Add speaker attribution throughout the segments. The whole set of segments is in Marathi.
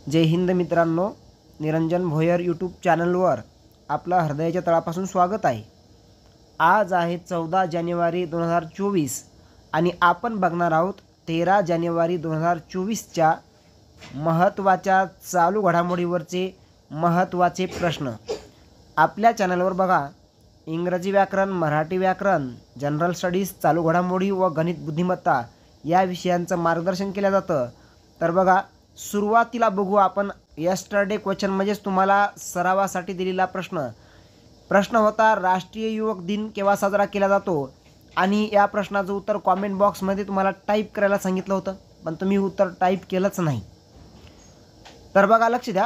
Speaker 1: जय हिंद मित्रांनो, निरंजन भोयर यूट्यूब चॅनलवर आपलं हृदयाच्या तळापासून स्वागत आहे। आज आहे 14 जानेवारी 2024 आणि आपण बघणार आहोत 13 जानेवारी 2024च्या महत्त्वाच्या चालू घडामोडीवरचे महत्त्वाचे प्रश्न। आपल्या चॅनलवर बघा, इंग्रजी व्याकरण, मराठी व्याकरण, जनरल स्टडीज, चालू घडामोडी व गणित बुद्धिमत्ता या विषयांचं मार्गदर्शन केलं जातं। तर बघा, सुरुवातीला बघू आपण यस्टरडे क्वेश्चन म्हणजेच तुम्हाला सरावासाठी दिलेला प्रश्न होता, राष्ट्रीय युवक दिन केव्हा साजरा केला जातो। आणि या प्रश्नाचं उत्तर कमेंट बॉक्समध्ये तुम्हाला टाईप करायला सांगितलं होतं, पण तुम्ही उत्तर टाईप केलंच नाही। तर बघा, लक्ष द्या,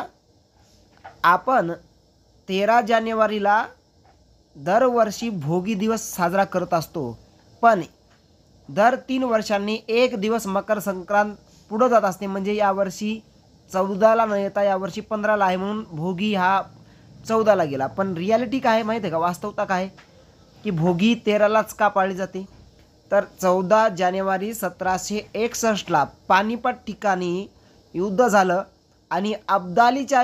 Speaker 1: आपण 13 जानेवारीला दरवर्षी भोगी दिवस साजरा करत असतो, पण दर 3 वर्षांनी एक दिवस मकर संक्रांत पुढे जात असते। म्हणजे यावर्षी 14ला न येता यावर्षी 15ला आहे, म्हणून भोगी हा 14ला गेला। पण रियालिटी काय आहे माहिती आहे का, वास्तवता काय की भोगी 13लाच का पाळली जाते। तर 14 जानेवारी 1761ला पानिपत ठिकाणी युद्ध झालं आणि अब्दालीच्या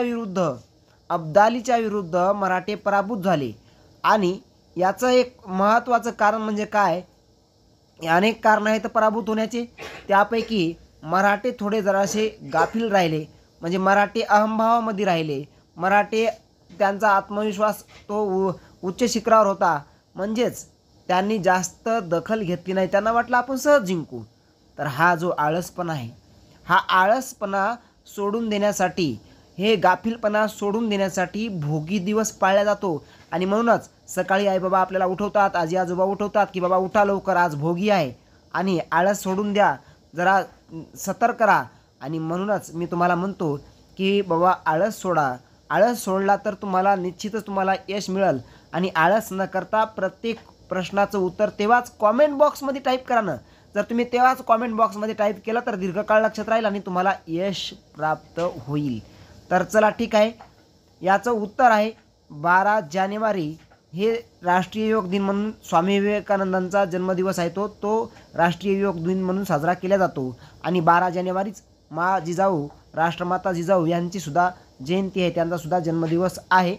Speaker 1: विरुद्ध मराठे पराभूत झाले। आणि याचं एक महत्त्वाचं कारण म्हणजे काय, अनेक कारण आहेत पराभूत होण्याचे, त्यापैकी मराठे थोडे जरासे गाफील राहिले, म्हणजे मराठे अहंभावामध्ये राहिले। मराठे त्यांचा आत्मविश्वास तो उच्च शिखरावर होता, म्हणजेच त्यांनी जास्त दखल घेतली नाही। त्यांना वाटलं आपण सहज जिंकू। तर हा जो आळसपणा आहे, हा आळसपणा सोडून देण्यासाठी, हे गाफीलपणा सोडून देण्यासाठी भोगी दिवस पाळला जातो। आणि म्हणूनच सकाळी आई बाबा आपल्याला उठवतात, आजी आजोबा उठवतात की बाबा उठा लवकर, आज भोगी आहे आणि आळस सोडून द्या, जरा सतर्क करा। आणि म्हणूनच मी तुम्हाला म्हणतो की बाबा आळस सोडा। आळस सोडला तर तुम्हाला निश्चितच तुम्हाला यश मिळेल। आणि आळस न करता प्रत्येक प्रश्नाचं उत्तर तेव्हाच कॉमेंट बॉक्समध्ये टाईप करा ना। जर तुम्ही तेव्हाच कॉमेंट बॉक्समध्ये टाईप केलं तर दीर्घकाळ लक्षात राहील आणि तुम्हाला यश प्राप्त होईल। तर चला ठीक आहे, याचं उत्तर आहे 12 जानेवारी हे राष्ट्रीय योग दिन म्हणून, स्वामी विवेकानंदांचा जन्मदिवस आहे तो राष्ट्रीय योग दिन म्हणून साजरा केला जातो। आणि 12 जानेवारीच मा जिजाऊ, राष्ट्रमाता जिजाऊ यांची सुद्धा जयंती आहे, त्यांचा सुद्धा जन्मदिवस आहे।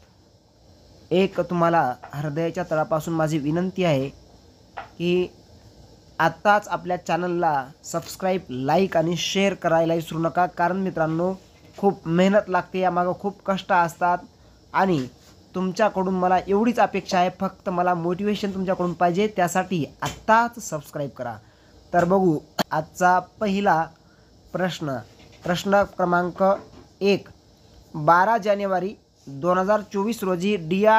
Speaker 1: एक तुम्हाला हृदयाच्या तळापासून माझी विनंती आहे की आत्ताच आपल्या चॅनलला सबस्क्राईब, लाईक आणि शेअर करायला विसरू नका। कारण मित्रांनो, खूप मेहनत लागते, यामागं खूप कष्ट असतात आणि तुमच्याकडून मला एवढीच अपेक्षा आहे, फक्त मला मोटिवेशन तुमच्याकडून पाहिजे, त्यासाठी आत्ताच सबस्क्राईब करा। तर बघू आजचा पहिला प्रश्न क्रमांक 1। 12 जानेवारी 2024 रोजी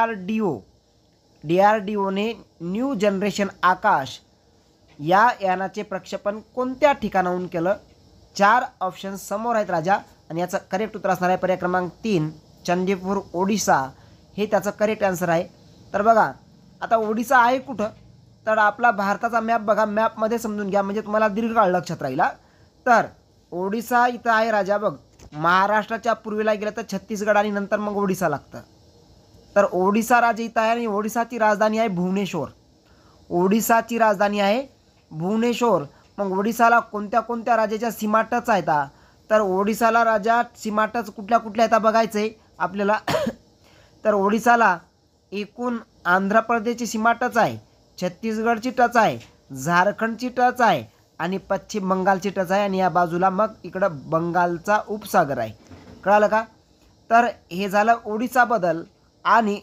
Speaker 1: DRDOने न्यू जनरेशन आकाश या यानाचे प्रक्षेपण कोणत्या ठिकाणाहून केलं। 4 ऑप्शन्स समोर आहेत राजा, आणि याचं करेक्ट उत्तर असणार आहे पर्याय क्रमांक 3, चंदीपूर, ओडिसा हे त्याचं करेक्ट आन्सर आहे। तर बघा, आता ओडिसा आहे कुठं, तर आपला भारताचा मॅप बघा, मॅपमध्ये समजून घ्या, म्हणजे तुम्हाला दीर्घकाळ लक्षात राहील। तर ओडिसा इथं आहे राजा, बघ, महाराष्ट्राच्या पूर्वेला गेलं तर छत्तीसगड आणि नंतर मग ओडिसा लागतं। तर ओडिसा राज्य इथं आहे आणि ओडिसाची राजधानी आहे भुवनेश्वर। ओडिसाची राजधानी आहे भुवनेश्वर। मग ओडिसाला कोणत्या राज्याच्या सीमा टच आहेत, तर ओडिसाला राजा सीमा टच कुठल्या आहेत बघायचं आहे आपल्याला। तर ओडिसाला एकूण आंध्र प्रदेशची सीमा टच आहे, छत्तीसगडची टच आहे, झारखंडची टच आहे आणि पश्चिम बंगालची टच आहे, आणि या बाजूला मग इकडं बंगालचा उपसागर आहे। कळालं का? तर हे झालं ओडिसा बदल। आणि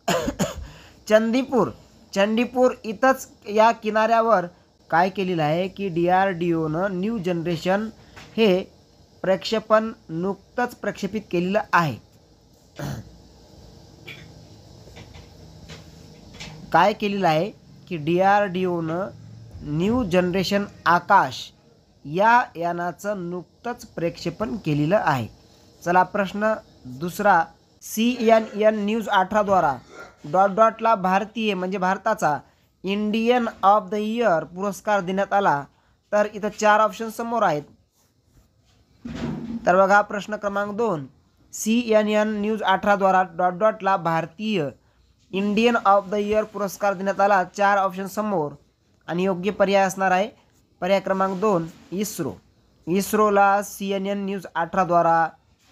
Speaker 1: चंदीपूर इथंच या किनाऱ्यावर काय केलेलं आहे की DRDOनं न्यू जनरेशन हे प्रक्षेपण नुकतंच प्रक्षेपित केलेलं आहे। काय केलेलं आहे की DRDOनं न्यू जनरेशन आकाश या यानाचं नुकतंच प्रक्षेपण केलेलं आहे। चला प्रश्न दुसरा। CNN न्यूज 18 द्वारा ला भारतीय म्हणजे भारताचा इंडियन ऑफ द इयर पुरस्कार देण्यात आला। तर इथं 4 ऑप्शन समोर आहेत। तर बघा, प्रश्न क्रमांक 2, CNN न्यूज 18 द्वारा ला भारतीय इंडियन ऑफ द इयर पुरस्कार देण्यात आला। 4 ऑप्शन समोर, आणि योग्य पर्याय असणार आहे पर्याय क्रमांक 2, इस्रोला CNN न्यूज 18 द्वारा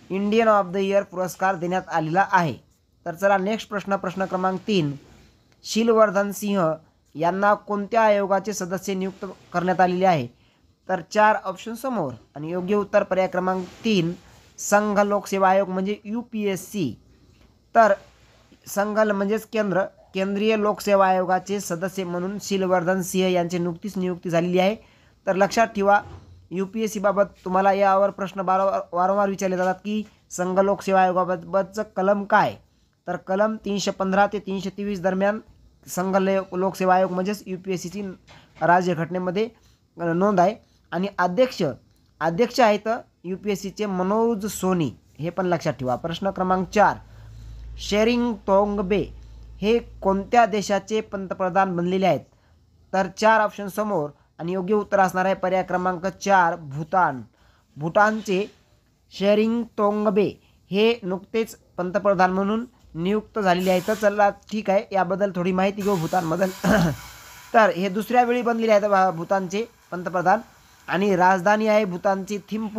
Speaker 1: इंडियन ऑफ द इयर पुरस्कार देण्यात आलेला आहे. तर चला नेक्स्ट प्रश्न क्रमांक 3. शीलवर्धन सिंह यांना कोणत्या आयोगाचे सदस्य नियुक्त करण्यात आलेले आहे? तर 4 ऑप्शन समोर आणि योग्य उत्तर पर्याय क्रमांक 3 संघ लोकसेवा आयोग म्हणजे UPSC. तर संघ म्हणजेच केंद्रीय लोकसेवा आयोगाचे सदस्य म्हणून शीलवर्धन सिंह यांची नुकतीच नियुक्ती झालेली आहे. तर लक्षात ठेवा UPSC बाबत तुम्हाला यावर प्रश्न वारंवार विचारले जातात की संघ लोकसेवा आयोगाबाबतचं कलम काय? तर कलम 315 ते 323 दरम्यान संघ लोकसेवा आयोग म्हणजेच UPSCची राज्यघटनेमध्ये नोंद आहे. आणि अध्यक्ष आहेत UPSCचे मनोज सोनी, हे पण लक्षात ठेवा. प्रश्न क्रमांक 4. शेरिंग तोंगबे हे कोणत्या देशाचे पंतप्रधान बनलेले आहेत? तर 4 ऑप्शन समोर आणि योग्य उत्तर असणार आहे पर्याय क्रमांक 4 भूतानचे शेरिंग तोंगबे हे नुकतेच पंतप्रधान म्हणून नियुक्त झालेले आहेत. तर चला ठीक आहे, याबद्दल थोडी माहिती घेऊ भूतानबद्दल. तर हे दुसऱ्या वेळी बनलेले आहेत भूतानचे पंतप्रधान आणि राजधानी आहे भूतानची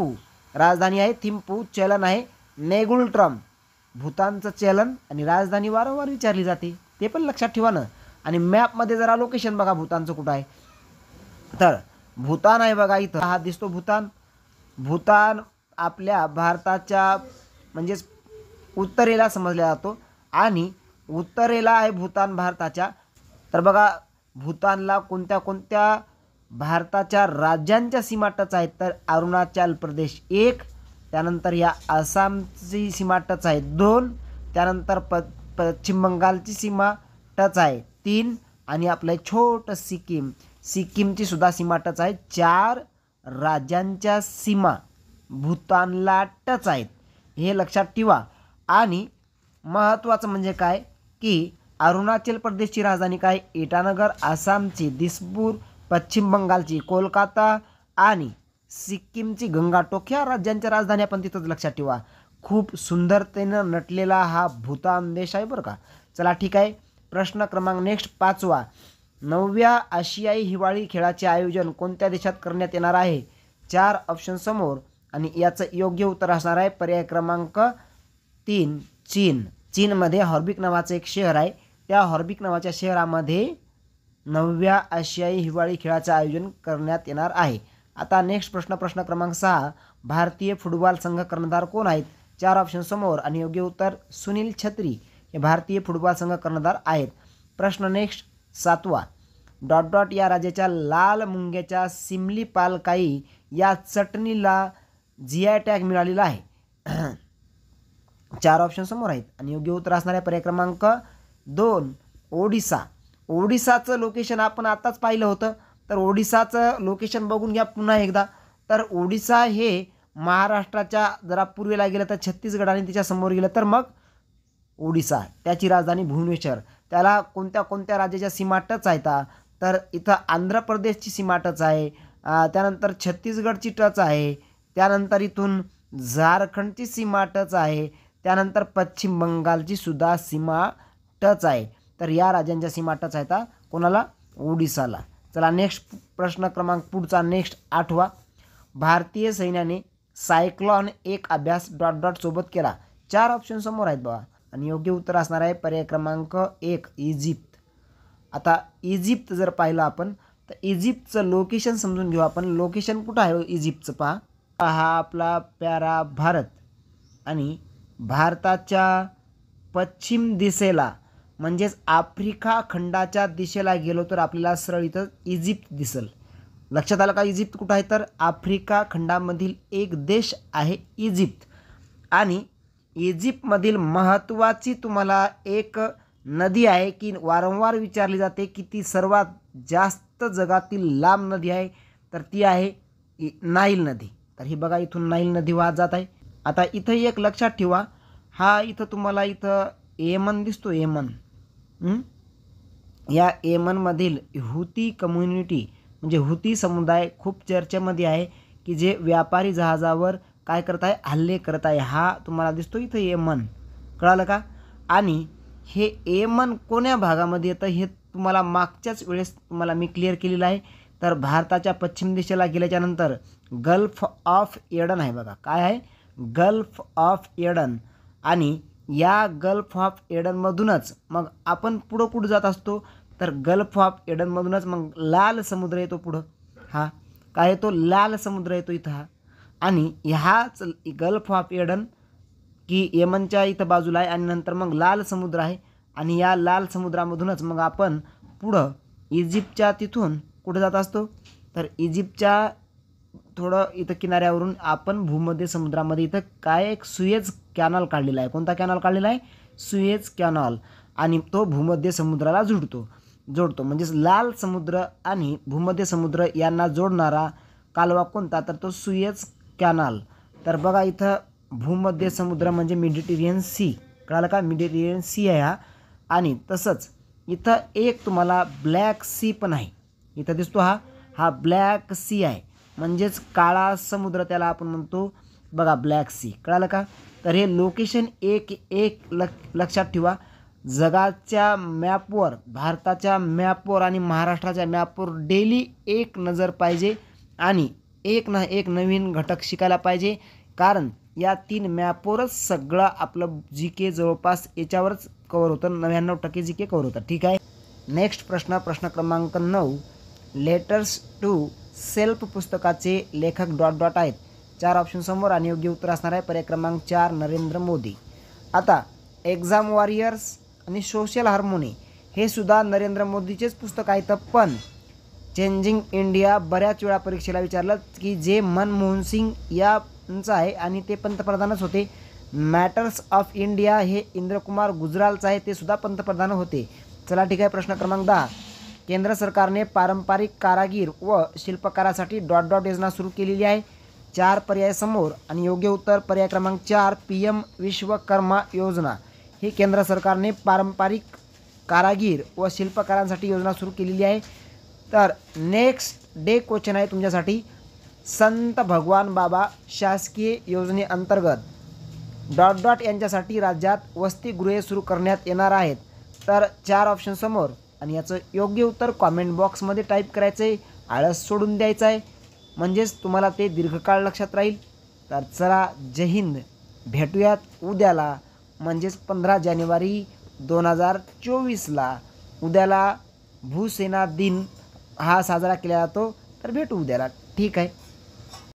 Speaker 1: थिम्पू. चलन आहे नेगुलट्रम. भूतानचं चलन आणि राजधानी वारंवार विचारली जाते, ते पण लक्षात ठेवा ना. आणि मॅपमध्ये जरा लोकेशन बघा भूतानचं कुठं आहे. तर भूतान आहे बघा इथं, हा दिसतो भूतान आपल्या भारताच्या म्हणजेच उत्तरेला समजला जातो आणि उत्तरेला आहे भूतान भारताच्या. तर बघा भूतानला कोणत्या भारताच्या राज्यांच्या सीमा टच आहेत? तर अरुणाचल प्रदेश 1, त्यानंतर या आसामची सीमा टच आहे 2, त्यानंतर पश्चिम बंगालची सीमा टच आहे 3 आणि आपलं छोटं सिक्कीमची सुद्धा सीमा टच आहे. 4 राज्यांच्या सीमा भूतानला टच आहेत, हे लक्षात ठेवा. आणि महत्त्वाचं म्हणजे काय की अरुणाचल प्रदेशची राजधानी काय? इटानगर, आसामची दिसपूर, पश्चिम बंगालची कोलकाता आणि सिक्कीमची गंगाटोक ह्या राज्यांच्या राजधान्या पण तिथंच लक्षात ठेवा. खूप सुंदरतेनं नटलेला हा भूतान देश आहे बरं का. चला ठीक आहे, प्रश्न क्रमांक नेक्स्ट 5. 9व्या आशियाई हिवाळी खेळाचे आयोजन कोणत्या देशात करण्यात येणार आहे? 4 ऑप्शन समोर आणि याचं योग्य उत्तर असणार आहे पर्याय क्रमांक 3 चीनमध्ये हॉर्बिक नावाचं एक शहर आहे. त्या हॉर्बिक नावाच्या शहरामध्ये 9व्या आशियाई हिवाळी खेळाचं आयोजन करण्यात येणार आहे. आता नेक्स्ट प्रश्न क्रमांक 6. भारतीय फुटबॉल संघ कर्णधार कोण आहेत? 4 ऑप्शन समोर आणि योग्य उत्तर सुनील छत्री हे भारतीय फुटबॉल संघ कर्णधार आहेत. प्रश्न नेक्स्ट 7. या राज्याच्या लाल मुंग्याच्या सिमलीपालकाई या चटणीला GI टॅग मिळालेला आहे. 4 ऑप्शन समोर आहेत आणि योग्य उत्तर असणार आहे पर्याय क्रमांक 2 ओडिसाचं लोकेशन आपण आताच पाहिलं होतं. तर ओडिसाचं लोकेशन बघून घ्या पुन्हा एकदा. तर ओडिसा हे महाराष्ट्राच्या जरा पूर्वेला गेलं तर छत्तीसगड आणि त्याच्या समोर गेलं तर मग ओडिसा, त्याची राजधानी भुवनेश्वर. त्याला कोणत्या राज्याच्या सीमा टच आहेत? तर इथं आंध्र प्रदेशची सीमा टच आहे, त्यानंतर छत्तीसगडची टच आहे, त्यानंतर इथून झारखंडची सीमा टच आहे, त्यानंतर पश्चिम बंगालची सुद्धा सीमा टच आहे. तर या राज्यांच्या सीमा टच आहेत कोणाला? ओडिसाला. चला नेक्स्ट प्रश्न क्रमांक पुढचा नेक्स्ट 8. भारतीय सैन्याने सायक्लॉन 1 अभ्यास सोबत केला. 4 ऑप्शन समोर आहेत बघा आणि योग्य उत्तर असणार आहे पर्याय क्रमांक 1 इजिप्त. आता इजिप्त जर पाहिलं आपण तर इजिप्तचं लोकेशन समजून घेऊ आपण. लोकेशन कुठं आहे इजिप्तचं? पहा, हा आपला प्यारा भारत आणि भारताच्या पश्चिम दिशेला म्हणजेच आफ्रिका खंडाच्या दिशेला गेलो तर आपल्याला सरळ इथं इजिप्त दिसेल. लक्षात आलं का? इजिप्त कुठं आहे? तर आफ्रिका खंडामधील एक देश आहे इजिप्त. आणि इजिप्तमधील महत्त्वाची तुम्हाला एक नदी आहे की वारंवार विचारली जाते की ती सर्वात जास्त जगातील लांब नदी आहे, तर ती आहे नाईल नदी. तर ही बघा इथून नाईल नदी वाहत जात आहे. आता इथं एक लक्षात ठेवा, हा इथं तुम्हाला इथं येमन दिसतो, येमन. या येमनमधील हुती कम्युनिटी म्हणजे हुती समुदाय खूप चर्चेमध्ये आहे की जे व्यापारी जहाजावर काय करत आहे? हल्ले करत आहे. हा तुम्हाला दिसतो इथं येमन. कळालं का? आणि हे येमन कोण्या भागामध्ये येतं हे तुम्हाला मागच्याच वेळेस तुम्हाला मी क्लिअर केलेलं आहे. तर भारताच्या पश्चिम दिशेला गेल्याच्यानंतर गल्फ ऑफ एडन आहे बघा. काय आहे? गल्फ ऑफ एडन आणि या गल्फ ऑफ एडनमधूनच मग आपण पुढं जात असतो तर गल्फ ऑफ एडनमधूनच मग लाल समुद्र येतो पुढं. हा काय येतो? लाल समुद्र येतो इथं हा. आणि ह्याच गल्फ ऑफ एडन की यमनच्या इथं बाजूला आहे आणि नंतर मग लाल समुद्र आहे आणि या लाल समुद्रामधूनच मग आपण पुढं इजिप्तच्या तिथून कुठं जात असतो तर इजिप्तच्या थोडं इथं किनाऱ्यावरून आपण भूमध्य समुद्रामध्ये इथं काय एक सुएझ कॅनॉल काढलेला आहे. कोणता कॅनॉल काढलेला आहे? Suez canal. आणि तो भूमध्य समुद्राला जोडतो म्हणजेच लाल समुद्र आणि भूमध्य समुद्र यांना जोडणारा कालवा कोणता तर तो सुएझ कॅनॉल. तर बघा इथं भूमध्य समुद्र म्हणजे मेडिटेरियन सी, कळालं का? मेडिटेरियन सी आहे हा. आणि तसंच इथं एक तुम्हाला ब्लॅक सी पण आहे. इथं दिसतो हा ब्लॅक सी आहे म्हणजेच काळा समुद्र त्याला आपण म्हणतो. बघा ब्लॅक सी, कळालं का? तर हे लोकेशन एक लक्षात ठेवा. जगाच्या मॅपवर, भारताच्या मॅपवर आणि महाराष्ट्राच्या मॅपवर डेली एक नजर पाहिजे आणि एक ना एक नवीन घटक शिकायला पाहिजे. कारण या 3 मॅपवरच सगळं आपलं जी के जवळपास याच्यावरच कवर होतं. 99% जी के कवर होतं. ठीक आहे. नेक्स्ट प्रश्न क्रमांक 9. लेटर्स टू सेल्फ पुस्तकाचे लेखक आहेत. 4 ऑप्शन समोर आणि योग्य उत्तर असणार आहे पर्याय क्रमांक 4 नरेंद्र मोदी. आता एक्झाम वॉरियर्स आणि सोशल हार्मोनी हे सुद्धा नरेंद्र मोदीचेच पुस्तक आहेत. पण चेंजिंग इंडिया बऱ्याच वेळा परीक्षेला विचारलं की जे मनमोहन सिंग यांचं आहे आणि ते पंतप्रधानच होते. मॅटर्स ऑफ इंडिया हे इंद्रकुमार गुजरालचं आहे, ते सुद्धा पंतप्रधान होते. चला ठीक आहे. प्रश्न क्रमांक 10. केंद्र सरकारने पारंपरिक कारागीर व शिल्पकारासाठी ... योजना सुरू केलेली आहे. 4 पर्याय समोर आणि योग्य उत्तर पर्याय क्रमांक 4 PM विश्वकर्मा योजना. ही केंद्र सरकारने पारंपरिक कारागीर व शिल्पकारांसाठी योजना सुरू केलेली आहे. तर नेक्स्ट डे क्वेश्चन आहे तुमच्यासाठी. संत भगवान बाबा शासकीय योजनेअंतर्गत ... यांच्यासाठी राज्यात वसतिगृहे सुरू करण्यात येणार आहेत. तर 4 ऑप्शन समोर आणि याचं योग्य उत्तर कॉमेंट बॉक्समध्ये टाईप करायचं आहे. आळस सोडून द्यायचं आहे म्हणजेच तुम्हाला ते दीर्घकाळ लक्षात राहील. तर चला जय हिंद. भेटूयात उद्याला म्हणजेच 15 जानेवारी 2024ला. उद्याला भूसेना दिन हा साजरा केला जातो. तर भेटू उद्याला. ठीक आहे.